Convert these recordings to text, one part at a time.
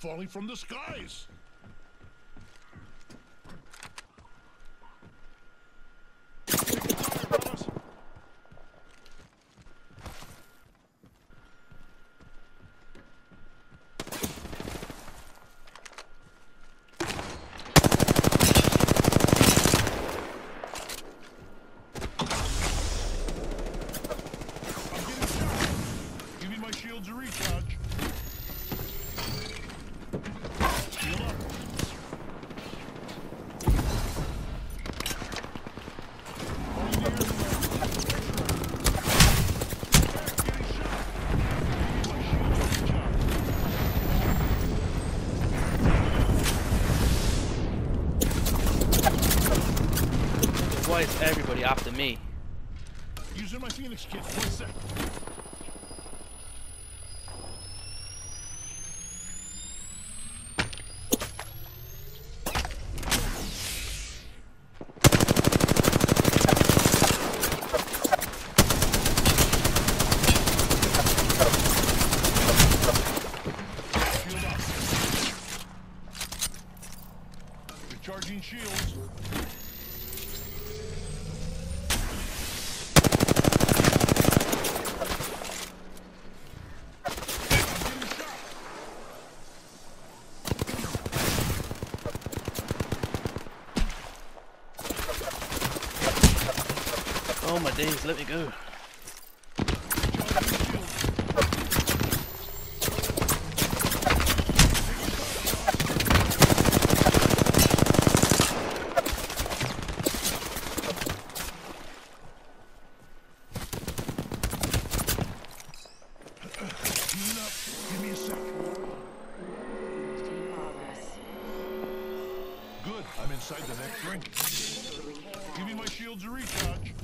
falling from the skies. Shields a recharge. Shield up. Why is everybody after me? Using my Phoenix kit. 1 sec. Charging shields. Oh my days, let me go. Give me a sec. Good, I'm inside the next ring. Giving my shields a recharge.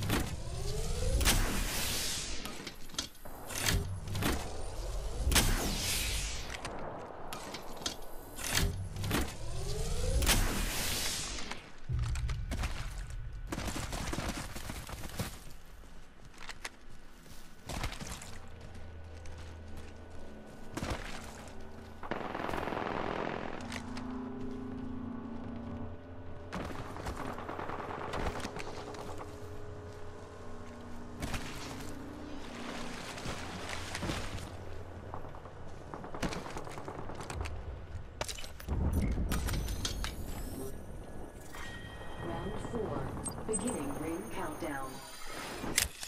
Round 4, beginning ring countdown.